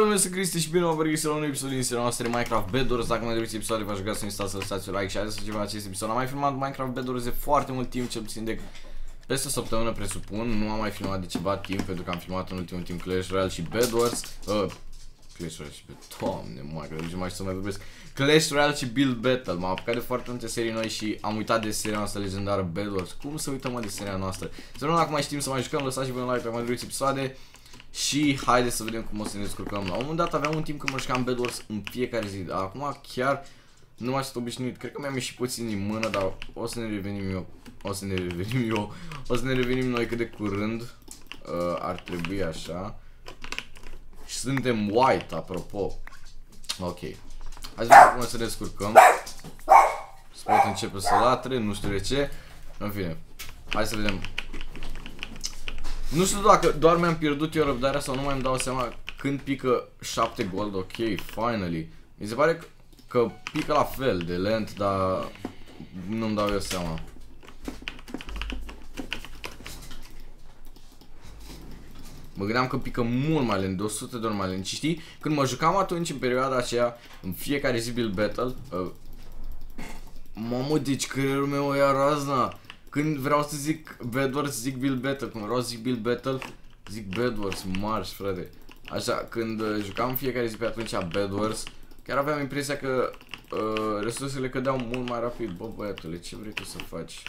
Salut, eu sunt Cristi și bine v-am regăsit la un episod din seria noastră de Minecraft Bedwars. Dacă mai doriți episoade, v-aș ruga să instalați, să lăsați un like și haideți să începem acest episod. Am mai filmat Minecraft Bedwars de foarte mult timp, cel puțin de peste o săptămână presupun. Nu am mai filmat de ceva timp pentru că am filmat în ultimul timp Clash Royale și Bedwars. Clash Royale și Doamne, mai că mai să mai vorbesc. Clash Royale și Build Battle. M-am apucat de foarte multe serii noi și am uitat de seria noastră legendară Bedwars. Cum să uităm de seria noastră? Să nu dacă mai știm să mai jucăm, lăsați și voi un like pe mai doriți episoade. Și haideți să vedem cum o să ne descurcăm. La un moment dat aveam un timp când mă jucam Bedwars în fiecare zi. Dar acum chiar nu m-am obișnuit. Cred că mi-am ieșit puțin din mână, dar o să ne revenim o să ne revenim noi cât de curând. Ar trebui așa. Și suntem white, apropo. Ok. Hai să vedem cum o să ne descurcăm. Spot începe să latre, nu știu de ce. În fine. Hai să vedem. Nu știu dacă doar mi-am pierdut eu răbdarea sau nu mai îmi dau seama când pică 7 gold. Ok, finally. Mi se pare că pică la fel de lent, dar nu-mi dau eu seama. Mă gândeam că pică mult mai lent, de 100 de ori mai lent. Și știi, când mă jucam atunci în perioada aceea, în fiecare zi Build Battle, mamă, deci creierul meu era razna. Când vreau să zic Bedwars, zic Build Battle. Când vreau să zic Build Battle, zic Bedwars, marș, frate. Așa, când jucam fiecare zi pe atunci Bedwars, chiar aveam impresia că resursele cădeau mult mai rapid. Bă, băiatule, ce vrei tu să faci?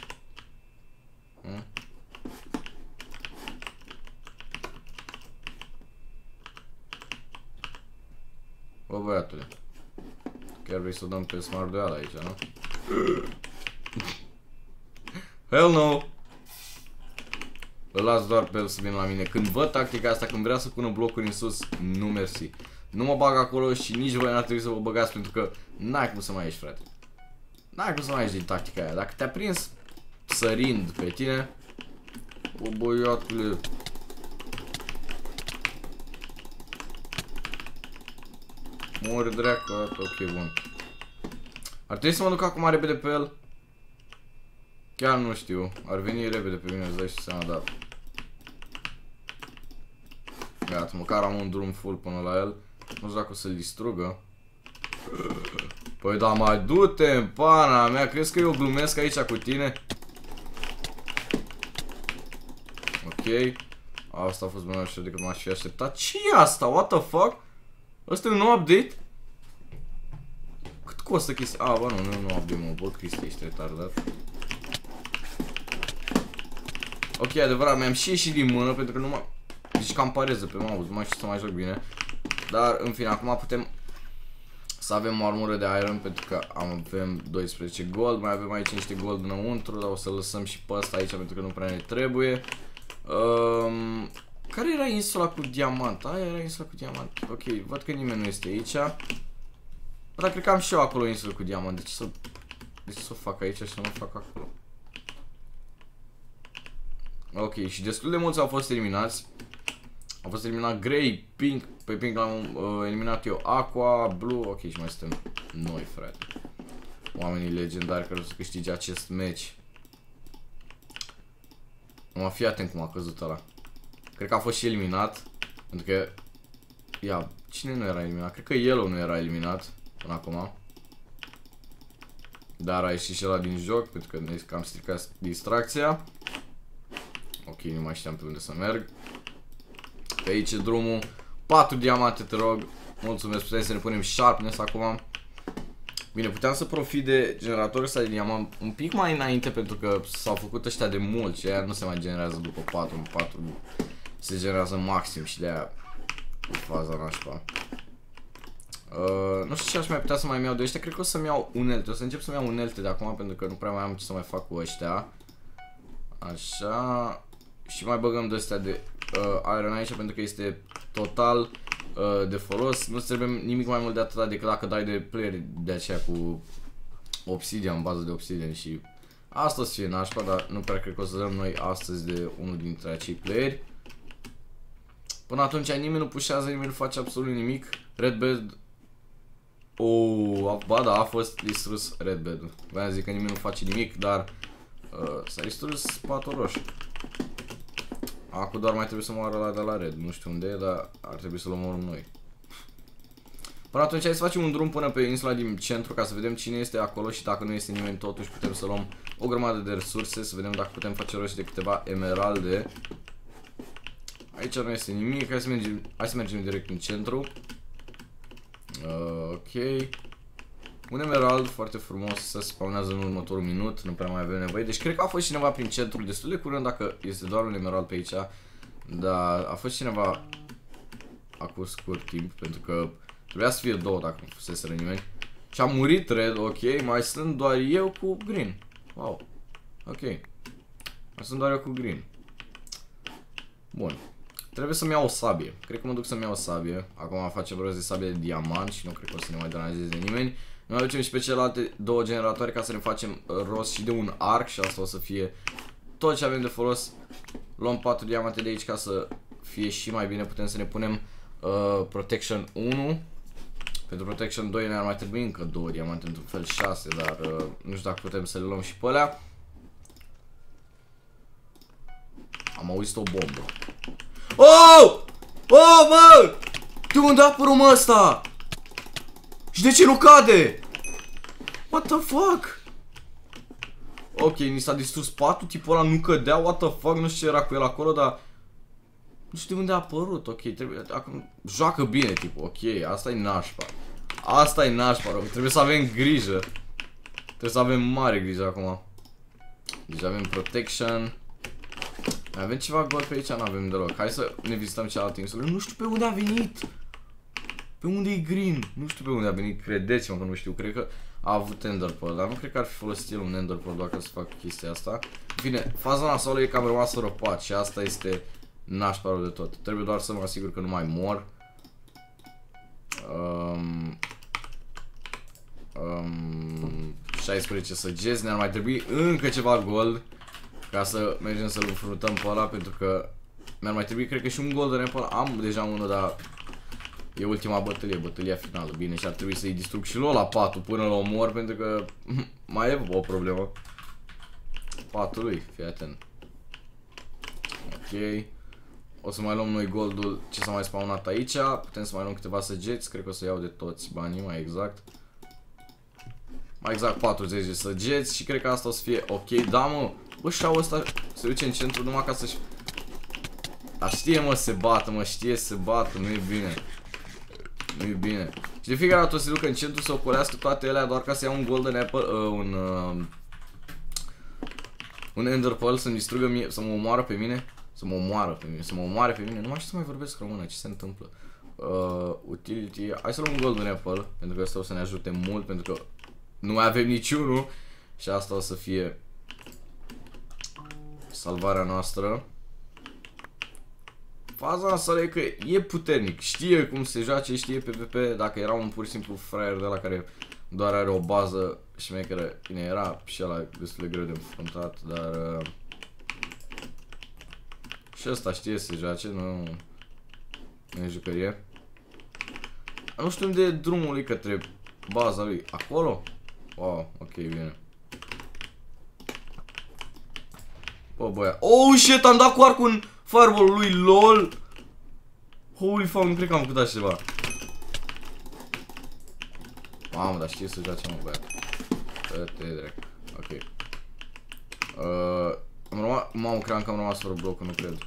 Bă, băiatule, chiar vrei să o dăm pe smart duel aici, nu? Hell no! Îl las doar pe el să vină la mine. Când văd tactica asta, când vrea să pună blocuri în sus, nu mersi. Nu mă bag acolo și nici voi n-ar trebui să vă băgați pentru că n-ai cum să mai ieși, frate. N-ai cum să mai ieși din tactica aia. Dacă te-a prins sărind pe tine, o băiatule. Mori dreacă, ok, bun. Ar trebui să mă duc acum repede pe el. Chiar nu știu, ar veni repede pe mine, îți dai și seama, dar... Gata, măcar am un drum full până la el. Nu știu dacă o să-l distrugă. Păi da, mai du-te în pana mea, crezi că eu glumesc aici cu tine? Ok. Asta a fost mai ușor decât m-aș fi așteptat. Ce e asta? What the fuck? Ăsta e un nou update? Cât costă chestia? A, bă, nu e un nou update, mă, bă, Cristi, ești retardat. Ok, adevărat, mi-am și ieșit din mână pentru că nu mă... Deci cam pareză pe mouse, nu mai știu să mai joc bine. Dar, în fine, acum putem să avem o armură de iron pentru că avem 12 gold. Mai avem aici niște gold înăuntru, dar o să lăsăm și pe ăsta aici pentru că nu prea ne trebuie. Care era insula cu diamant? Aia era insula cu diamant. Ok, văd că nimeni nu este aici. Dar cred că am și eu acolo insulă cu diamant. De ce să o fac aici și să nu o fac acolo? Ok, și destul de mulți au fost eliminați. Au fost eliminat Grey, Pink. Pe Pink l-am eliminat eu. Aqua, Blue. Ok, și mai suntem noi, frate. Oamenii legendari care o să câștige acest match. Mă fi atent cum a căzut ăla. Cred că a fost și eliminat. Pentru că... Ia, cine nu era eliminat? Cred că Yellow nu era eliminat până acum. Dar a ieșit și ăla din joc pentru că am stricat distracția. Ok, nu mai știam pe unde să merg. Pe aici e drumul. 4 diamante, te rog. Mulțumesc, putem să ne punem sharpness acum. Bine, puteam să profit de generatorul ăsta de diamant un pic mai înainte pentru că s-au făcut ăștia de mult și aia nu se mai generează după 4. În 4 se generează maxim și de aia faza nașpa. Nu știu ce aș mai putea să mai iau de ăștia. Cred că o să-mi iau unelte. O să încep să-mi iau unelte de acum pentru că nu prea mai am ce să mai fac cu ăștia. Așa. Și mai băgăm de astea de iron aici pentru că este total de folos. Nu trebuie nimic mai mult de atâta decât dacă dai de player de aceea cu obsidian, bază de obsidian și asta o să fie nașpa, dar nu prea cred că o să dăm noi astăzi de unul dintre acei playeri. Până atunci nimeni nu pușează, nimeni nu face absolut nimic. Redbed. Ba da, a fost distrus Redbed. Vreau să zic că nimeni nu face nimic, dar s-a distrus spatul roșu. Acum doar mai trebuie să moară ăla de la Red. Nu știu unde e, dar ar trebui să-l omorâm noi. Până atunci hai să facem un drum până pe insula din centru ca să vedem cine este acolo și dacă nu este nimeni totuși putem să luăm o grămadă de resurse, să vedem dacă putem face rost de câteva emeralde. Aici nu este nimic, hai să mergem direct în centru. Ok. Un emerald foarte frumos se spawnează în următorul minut, nu prea mai avem nevoie. Deci cred că a fost cineva prin centru destul de curând dacă este doar un emerald pe aici. Dar a fost cineva acum scurt timp, pentru că trebuia să fie două dacă nu fusese nimeni. Și a murit red, ok, mai sunt doar eu cu green. Wow, ok. Mai sunt doar eu cu green. Bun. Trebuie să-mi iau o sabie. Cred că mă duc să-mi iau o sabie. Acum facem rost de sabie de diamant și nu cred că o să ne mai deranjeze nimeni. Noi aducem și pe celelalte două generatoare ca să ne facem rost și de un arc și asta o să fie tot ce avem de folos. Luăm 4 diamante de aici ca să fie și mai bine. Putem să ne punem Protection 1. Pentru Protection 2 ne-ar mai trebui încă 2 diamante, într-un fel 6, dar nu știu dacă putem să le luăm și pe alea. Am auzit o bombă. Oh! Oh, mă! De unde a apărut mă ăsta? Și de ce nu cade? What the fuck? Ok, ni s-a distrus patul, tipul ăla nu cădea, what the fuck, nu știu ce era cu el acolo, dar nu știu de unde a apărut, ok, trebuie, acum, joacă bine, tipul, ok, asta e nașpa. Asta e nașpa, rău. Trebuie să avem grijă. Trebuie să avem mare grijă acum. Deci avem protection. Mai avem ceva gol pe aici? Nu avem deloc. Hai să ne vizităm cealaltă insulă. Nu știu pe unde a venit. Pe unde e green? Nu știu pe unde a venit, credeți-mă că nu știu. Cred că a avut enderpearl, dar nu cred că ar fi folosit el un enderpearl doar ca să fac chestia asta. Bine, faza nasoală e că am rămas răpat și asta este nașpa rău de tot. Trebuie doar să mă asigur că nu mai mor. 16 săgeți, ne-ar mai trebui încă ceva gold ca să mergem să-l înfruntăm pe ăla, pentru că mi-ar mai trebui, cred că și un golden apple, am deja unul, dar e ultima bătălie, bătălia finală, bine, și ar trebui să-i distrug și lui la patul până la omor, pentru că mai e o problemă. Patul lui, fii atent. Ok. O să mai luăm noi goldul ce s-a mai spawnat aici. Putem să mai luăm câteva săgeți. Cred că o să iau de toți banii, mai exact. Mai exact 40 de săgeți. Și cred că asta o să fie ok. Da, mă, bă, șau ăsta se duce în centru numai ca să-și... Dar știe, mă, se bată, mă, știe să se bată. Nu e bine. Nu e bine. Și de fiecare dată o să se ducă în centru să ocolească toate alea doar ca să ia un golden apple, un ender pearl, să-mi distrugă mie, să mă omoară pe mine. Să mă omoare pe mine, nu mai știu să mai vorbesc română, ce se întâmplă. Utility, hai să luăm un golden apple, pentru că asta o să ne ajute mult, pentru că nu mai avem niciunul. Și asta o să fie salvarea noastră. Faza asta e că e puternic, știe cum se joace, știe PvP. Dacă era un pur și simplu fraier de la care doar are o bază șmecheră, bine, era și ăla destul de greu de înfruntat, dar... Și ăsta știe să se joace, nu e jucărie. Nu știu unde e drumul lui către baza lui. Acolo? Wow, ok, bine. Bă, băia. Oh, shit, am dat cu arcul în fireball-ul lui, lol. Holy fuck, nu cred că am făcut așa ceva. Mamă, dar știe să joace, mă, băiat. Dă-te drept. Ok. Am rămas... Mamă, cream că am rămas fără blocul, nu cred.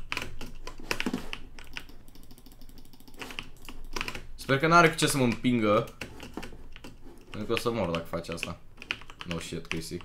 Sper că n-are cu ce să mă împingă. Pentru că o să mor dacă face asta. No shit, Chrissy.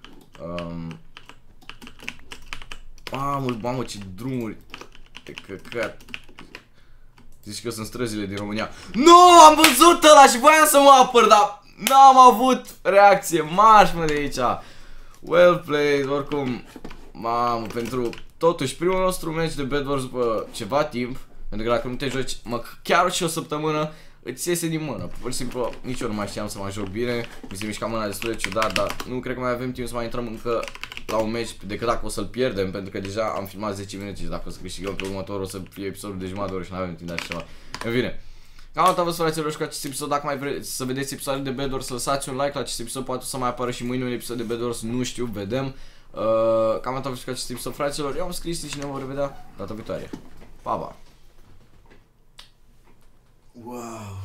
Mamă, ce drumuri de căcat. Zici că sunt străzile din România. Nu, am văzut ăla și voiam să mă apăr, dar n-am avut reacție. Marș, mă, de aici. Well played, oricum. Mamă, pentru totuși primul nostru meci de Bed Wars după ceva timp. Pentru că dacă nu te joci chiar și o săptămână, îți iese din mână. Pur și simplu, nici eu nu mai știam să mă joc bine. Mi se mișca mâna destul de ciudat, dar nu cred că mai avem timp să mai intrăm încă la un meci decât dacă o să-l pierdem. Pentru că deja am filmat 10 minute și dacă o să câștigăm pe următorul o să fie episodul de jumătate de oră și nu avem timp de așa ceva. În fine. Cam atât a fost, fraților, și cu acest episod. Dacă mai vreți să vedeți episoade de Bed Wars, să lăsați un like la acest episod. Poate să mai apară și mâine un episod de Bed Wars, nu știu, vedem. Cam atât a fost cu acest episod, fraților. Eu am scris și ne vom revedea data viitoare. Pa, pa! Wow.